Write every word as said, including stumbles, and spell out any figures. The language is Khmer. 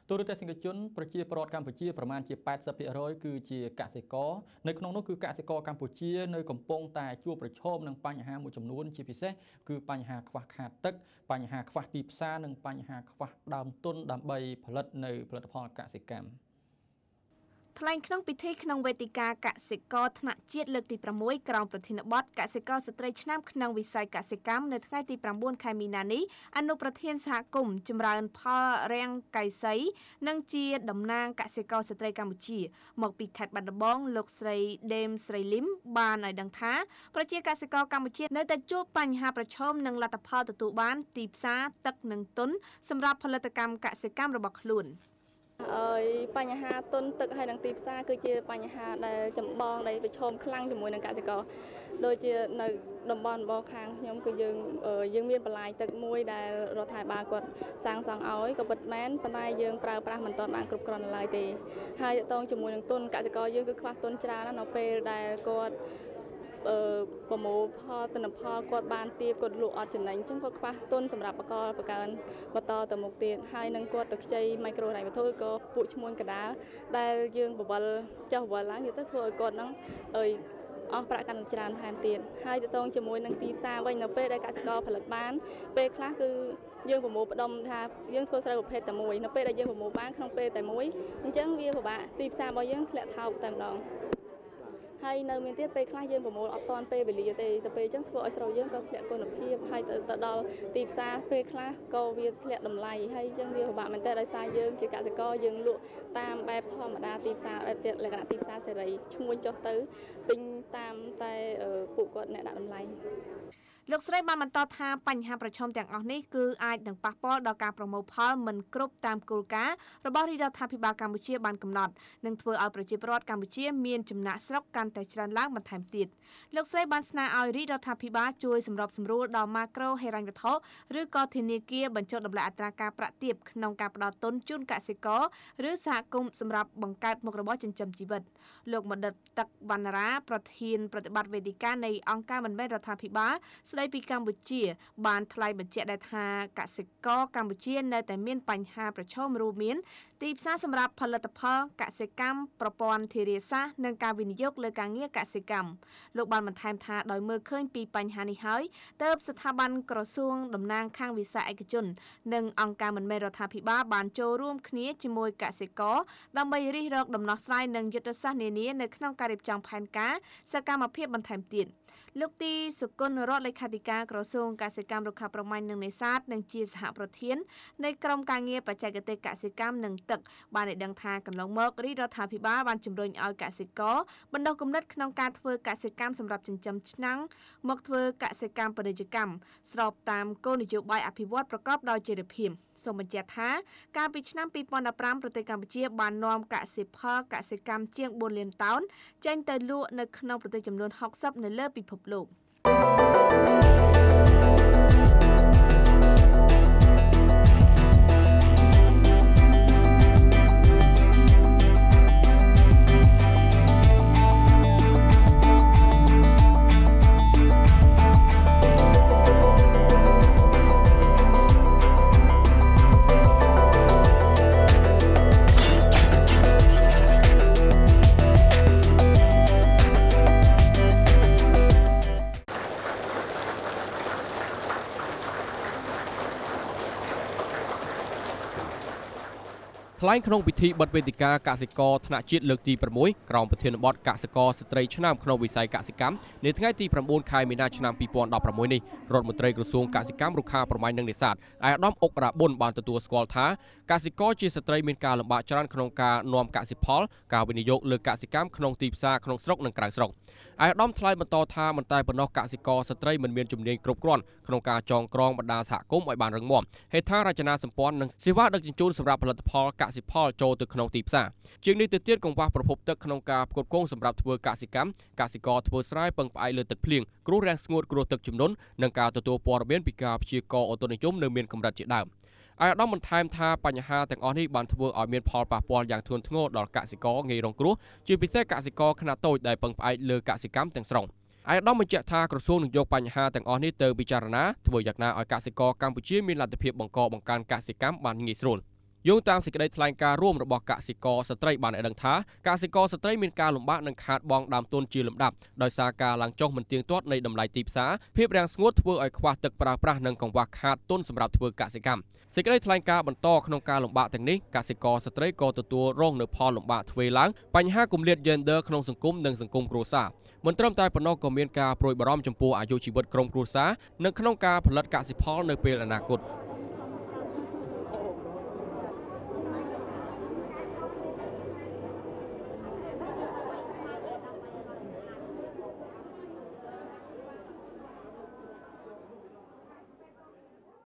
ទូរទស្សនិកជនប្រជាពលរដ្ឋកម្ពុជាប្រមាណជា แปดสิบភាគរយ គឺជាកសិករនៅក្នុងនោះគឺកសិករកម្ពុជានៅកំពុងតែជួបប្រឈមនឹងបញ្ហាមួយចំនួនជាពិសេសគឺបញ្ហាខ្វះខាតទឹកបញ្ហាខ្វះទីផ្សារនិងបញ្ហាខ្វះដើមទុនដើម្បីផលិតនៅផលិតផលកសិកម្មថ្លែងក្នុងពិធីក្នុងវេទិកាកសិករថ្នាក់ជាតិលើកទី 6 ក្រោមប្រធានបទកសិករស្ត្រីឆ្នាំក្នុងវិស័យកសិកម្មនៅថ្ងៃទី 9 ខែមីនានេះអនុប្រធានសហគមន៍ចម្រើនផលរាំងកៃសីនិងជាតំណាងកសិករស្ត្រីកម្ពុជាមកពីខេត្តបាត់ដំបងលោកស្រីដេមស្រីលឹមបានឲ្យដឹងថាប្រជាកសិករកម្ពុជានៅតែជួបបញ្ហាប្រឈមនឹងលទ្ធផលទទួលបានទីផ្សារទឹកនិងទុនសម្រាប់ផលិតកម្មកសិកម្មរបស់ខ្លួនហើយបញ្ហាទុនទឹកហើយនឹងទីផ្សារគឺជាបញ្ហាដែលចម្បងដែលប្រឈមខ្លាំងជាមួយនឹងកសិករដូចជានៅតំបន់របស់ខាងខ្ញុំគឺយើងយើងមានបន្លាយទឹកមួយដែលរដ្ឋាភិបាលគាត់សាងសង់ឲ្យក៏ពិតមែនប៉ុន្តែយើងប្រើប្រាស់មិនទាន់បានគ្រប់គ្រាន់ឡើយទេហើយតងជាមួយនឹងទុនកសិករយើងគឺខ្វះទុនច្រើនណាស់នៅពេលដែលគាត់អឺប្រមូលផលទិន្នផលគាត់បានទាបគាត់លក់អត់ចំណេញអញ្ចឹងគាត់ខ្វះទុនសម្រាប់បកបង្កើនបន្តទៅមុខទៀតហើយនឹងគាត់ទៅខ្ចីមីក្រូហិរញ្ញវត្ថុក៏ពួកឈ្មួញកដាលដែលយើងបវលចុះបវលឡើងទៅធ្វើឲ្យគាត់ហ្នឹងអើយអស់ប្រាក់កាន់ច្រើនថែមទៀតហើយទៅតងជាមួយនឹងទីផ្សារវិញនៅពេលដែលកសិករផលិតបានពេលខ្លះគឺយើងប្រមូលផ្ដុំថាយើងធ្វើស្រូវប្រភេទតែមួយនៅពេលដែលយើងប្រមូលបានក្នុងពេលតែមួយអញ្ចឹងវាពិបាកទីផ្សាររបស់យើងធ្លាក់ថោកតែម្ដងហើយនៅមានទៀតពេលខ្លះយើងប្រមូលអត់ទាន់ពេលវេលាទេទៅពេលអញ្ចឹងធ្វើឲ្យស្រូវយើងក៏ធ្លាក់គុណភាពហើយទៅដល់ទីផ្សារពេលខ្លះក៏វាធ្លាក់តម្លៃហើយអញ្ចឹងវាពិបាកមែនតើដោយសារយើងជាកសិករយើងលក់តាមបែបធម្មតាទីផ្សារបែបលក្ខណៈទីផ្សារសេរីឈ្មួញចុះទៅទិញតាមតែពួកគាត់អ្នកដាក់តម្លៃលោកស្រីបានបន្តថាបញ្ហាប្រឈមទាំងអស់នេះគឺអាចនឹងប៉ះពាល់ដល់ការប្រមូលផលមិនគ្រប់តាមគោលការណ៍របស់រាជរដ្ឋាភិបាលកម្ពុជាបានកំណត់និងធ្វើឲ្យប្រជាពលរដ្ឋកម្ពុជាមានចំណាក់ស្រុកកាន់តែច្រើនឡើងបន្ថែមទៀតលោកស្រីបានស្នើឲ្យរាជរដ្ឋាភិបាលជួយសម្របសម្រួលដល់ម៉ាក្រូហិរញ្ញវត្ថុឬក៏ធនាគារបញ្ចុះតម្លៃអត្រាការប្រាក់ទាបក្នុងការផ្តល់ទុនជូនកសិករឬសហគមន៍សម្រាប់បង្កើតមុខរបរចិញ្ចឹមជីវិតលោកមដិតទឹកវណ្ណរាប្រធានប្រតិបត្តិវេទិកានៃអង្គការមិនមែនរដ្ឋាភិបាលស្ដីពីកម្ពុជាបានថ្លែងបញ្ជាក់ដែរថាកសិករកម្ពុជានៅតែមានបញ្ហាប្រឈមរួមមានទីផ្សារសម្រាប់ផលិតផលកសិកម្មប្រព័ន្ធធារាសាស្ត្រនិងការវិនិយោគលើការងារកសិកម្មលោកបានបន្ថែមថាដោយមើលឃើញពីបញ្ហានេះហើយទើបស្ថាប័នក្រសួងតំណាងខាងវិស័យឯកជននិងអង្គការមិនមែនរដ្ឋាភិបាលបានចូលរួមគ្នាជាមួយកសិករដើម្បីរិះរកដំណោះស្រាយនិងយុទ្ធសាស្ត្រនានានៅក្នុងការរៀបចំផែនការសកម្មភាពបន្ថែមទៀតលោកទីសុគន្ធរដ្ឋលេខាធិការក្រសួងកសិកម្មរុក្ខាប្រមាញ់និងនេសាទនិងជាសហប្រធាននៃក្រុមការងារបច្ចេកទេសកសិកម្មនិងទឹកបានឲ្យដឹងថាកន្លងមករាជរដ្ឋាភិបាលបានជំរុញឲ្យកសិករបណ្ដុះគំនិតក្នុងការធ្វើកសិកម្មសម្រាប់ចិញ្ចឹមឆ្នាំងមកធ្វើកសិកម្មពាណិជ្ជកម្មស្របតាមគោលនយោបាយអភិវឌ្ឍប្រកបដោយចីរភាពសូមបញ្ជាក់ថាកាលពីឆ្នាំពីរពាន់ដប់ប្រាំប្រទេសកម្ពុជាបាននាំកសិផលកសិកម្មជាងបួនលានតោនចេញទៅលក់នៅក្នុងប្រទេសចំនួនហុកសិបនៅលើពិភពលោកថ្លែងក្នុងពិធីបិទវេទិកាកសិករថ្នាក់ជាតិលើកទី 6 ក្រោមប្រធានបទកសិករស្ត្រីឆ្នាំក្នុងវិស័យកសិកម្មនៅថ្ងៃទី 9 ខែមីនាឆ្នាំពីរពាន់ដប់ប្រាំមួយនេះរដ្ឋមន្ត្រីក្រសួងកសិកម្មរុក្ខាប្រមាញ់និងនេសាទអាយដាមអុករ៉ាប៊ុនបានទទួលស្គាល់ថាកសិករជាស្ត្រីមានការលំបាកច្រើនក្នុងការនាំកសិផលការវិនិយោគលើកសិកម្មក្នុងទីផ្សារក្នុងស្រុកនិងក្រៅស្រុកអាយដាមថ្លែងបន្តថាមិនតែប៉ុណ្ណោះកសិករស្ត្រីមិនមានជំនាញគ្រប់គ្រាន់ក្នុងការចងក្រងបណ្ដាសហគមន៍ឲ្យបានរឹងមាំហេដ្ឋារចនាសម្ព័ន្ធនិងសេវាដឹកជញ្ជូនសម្រាប់ផលិតផលកសិផលចូលទៅក្នុងទីផ្សារជាងនេះទៅទៀតកង្វះប្រភពទឹកក្នុងការផ្គត់ផ្គង់សម្រាប់ធ្វើកសិកម្មកសិករធ្វើស្រែពឹងផ្អែកលើទឹកភ្លៀងគ្រោះរាំងស្ងួតគ្រោះទឹកជំនន់និងការទទួលព័ត៌មានពីការព្យាករណ៍អូតូនិយមនៅមានកម្រិតជាដើមអាយដាមបន្ថែមថាបញ្ហាទាំងអស់នេះបានធ្វើឲ្យមានផលប៉ះពាល់យ៉ាងធ្ងន់ធ្ងរដល់កសិករងាយរងគ្រោះជាពិសេសកសិករខ្នាតតូចដែលពឹងផ្អែកលើកសិកម្មទាំងស្រុងអាយដាមបញ្ជាក់ថាក្រសួងនឹងយកបញ្ហាទាំងអស់នេះទៅពិចារណាធ្វើយ៉ាងណាឲ្យកសិករកម្ពុជាមានលទ្ធភាពបង្កបង្កើនកសិកម្មបានងាយស្រួលយោងតាមសេចក្តីថ្លែងការណ៍រួមរបស់កសិករស្ត្រីបានឲ្យដឹងថាកសិករស្ត្រីមានការលំបាកនឹងខាតបង់ដើមទុនជាលំដាប់ដោយសារការឡើងចុះមិនទៀងទាត់នៃតម្លៃទីផ្សារភាពរាំងស្ងួតធ្វើឲ្យខ្វះទឹកប្រើប្រាស់និងកង្វះខាតទុនសម្រាប់ធ្វើកសិកម្មសេចក្តីថ្លែងការណ៍បន្តក្នុងការលំបាកទាំងនេះកសិករស្ត្រីក៏ទទួលរងនូវផលលំបាកធ្វើឡើងបញ្ហាគម្លាត Gender ក្នុងសង្គមនិងសង្គមគ្រួសារមិនត្រឹមតែប៉ុណ្ណោះក៏មានការព្រួយបារម្ភចំពោះអាយុជីវិតក្រុមគ្រួសារនៅក្នុងការផលិតកសិផលនៅពេលអនាគត